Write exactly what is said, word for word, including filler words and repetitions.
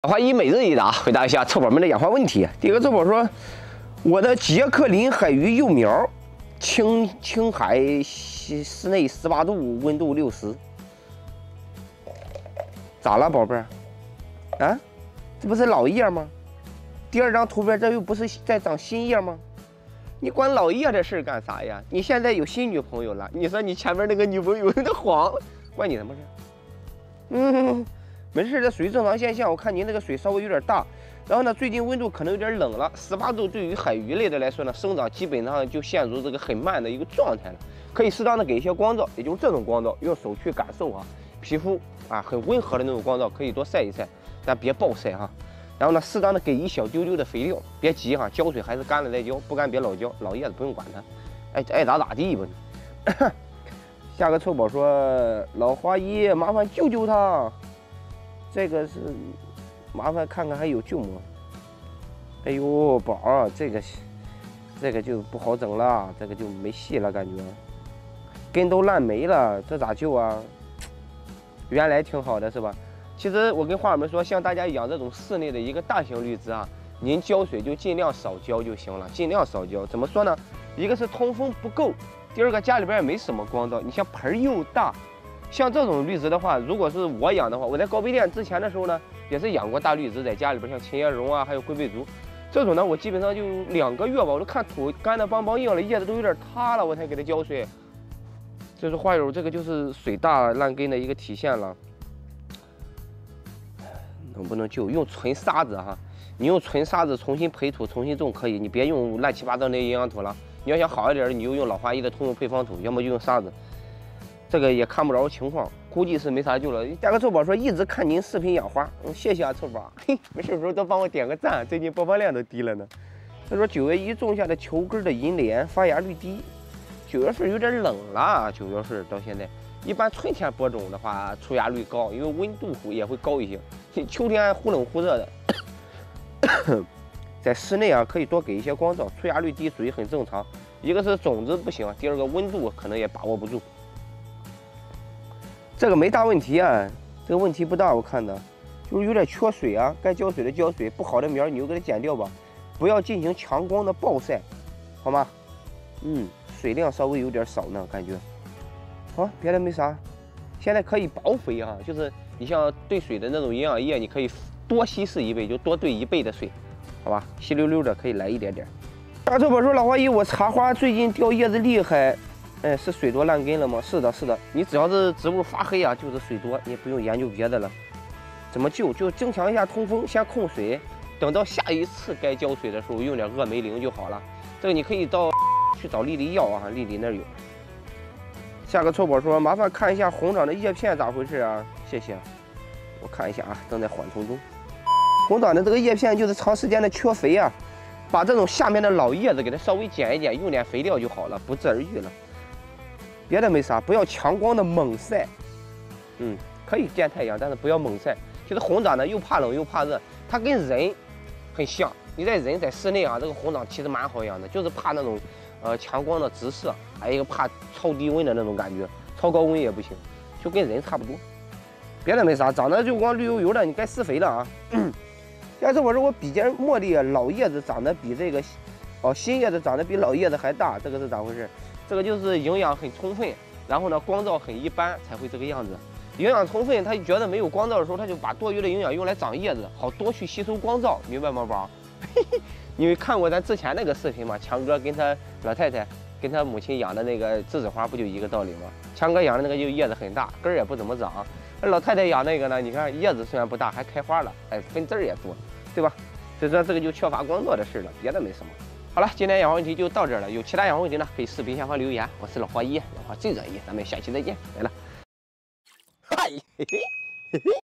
老花一每日一答，回答一下臭宝们的养花问题。第一个臭宝说，我的杰克林海鱼幼苗，青青海室内十八度，温度六十，咋了，宝贝儿？啊，这不是老叶吗？第二张图片这又不是在长新叶吗？你管老叶的事干啥呀？你现在有新女朋友了，你说你前面那个女朋友有点黄，关你什么事？嗯。 没事，这属于正常现象。我看您那个水稍微有点大，然后呢，最近温度可能有点冷了。十八度对于海鱼类的来说呢，生长基本上就陷入这个很慢的一个状态了。可以适当的给一些光照，也就是这种光照，用手去感受啊，皮肤啊很温和的那种光照，可以多晒一晒，但别暴晒哈。然后呢，适当的给一小丢丢的肥料，别急哈，浇水还是干了再浇，不干别老浇。老叶子不用管它，爱爱咋咋地吧你。下个臭宝说，老花一麻烦救救他。 这个是麻烦看看还有救吗？哎呦，宝儿，这个这个就不好整了，这个就没戏了，感觉根都烂没了，这咋救啊？原来挺好的是吧？其实我跟花友们说，像大家养这种室内的一个大型绿植啊，您浇水就尽量少浇就行了，尽量少浇。怎么说呢？一个是通风不够，第二个家里边也没什么光照，你像盆又大。 像这种绿植的话，如果是我养的话，我在高碑店之前的时候呢，也是养过大绿植，在家里边像琴叶榕啊，还有龟背竹，这种呢，我基本上就两个月吧，我都看土干的邦邦硬了，叶子都有点塌了，我才给它浇水。这是花友，这个就是水大烂根的一个体现了。能不能救？用纯沙子哈，你用纯沙子重新培土，重新种可以，你别用乱七八糟那营养土了。你要想好一点，你就用老花一的通用配方土，要么就用沙子。 这个也看不着情况，估计是没啥救了。加个臭宝说一直看您视频养花，嗯，谢谢啊，臭宝，嘿，没事的时候多帮我点个赞，最近播放量都低了呢。他说九月一种下的球根的银莲发芽率低，九月份有点冷了，九月份到现在，一般春天播种的话出芽率高，因为温度也会高一些。秋天忽冷忽热的，在室内啊可以多给一些光照，出芽率低属于很正常。一个是种子不行，第二个温度可能也把握不住。 这个没大问题啊，这个问题不大，我看的，就是有点缺水啊，该浇水的浇水，不好的苗你就给它剪掉吧，不要进行强光的暴晒，好吗？嗯，水量稍微有点少呢，感觉。好，别的没啥，现在可以薄肥啊，就是你像兑水的那种营养液，你可以多稀释一倍，就多兑一倍的水，好吧？稀溜溜的可以来一点点。大臭宝说老花一，我茶花最近掉叶子厉害。 哎，是水多烂根了吗？是的，是的。你只要是植物发黑啊，就是水多，你也不用研究别的了。怎么救？就增强一下通风，先控水，等到下一次该浇水的时候用点恶梅灵就好了。这个你可以到去找丽丽要啊，丽丽那儿有。下个臭宝说，麻烦看一下红掌的叶片咋回事啊？谢谢，我看一下啊，正在缓冲中。红掌的这个叶片就是长时间的缺肥啊，把这种下面的老叶子给它稍微剪一剪，用点肥料就好了，不治而愈了。 别的没啥，不要强光的猛晒，嗯，可以见太阳，但是不要猛晒。其实红掌呢又怕冷又怕热，它跟人很像。你在人在室内啊，这个红掌其实蛮好养的，就是怕那种呃强光的直射，还有一个怕超低温的那种感觉，超高温也不行，就跟人差不多。别的没啥，长得就光绿油油的，你该施肥了啊。但是我说我比肩茉莉啊，老叶子长得比这个哦新叶子长得比老叶子还大，这个是咋回事？ 这个就是营养很充分，然后呢光照很一般才会这个样子。营养充分，他觉得没有光照的时候，他就把多余的营养用来长叶子，好多去吸收光照，明白吗，宝？你们看过咱之前那个视频吗？强哥跟他老太太跟他母亲养的那个栀子花，不就一个道理吗？强哥养的那个就叶子很大，根儿也不怎么长；老太太养那个呢，你看叶子虽然不大，还开花了，哎，分枝儿也多，对吧？所以说这个就缺乏光照的事了，别的没什么。 好了，今天养花问题就到这儿了。有其他养花问题呢，可以视频下方留言。我是老花一，养花最专业，咱们下期再见，来了。嗨，嘿嘿，嘿嘿。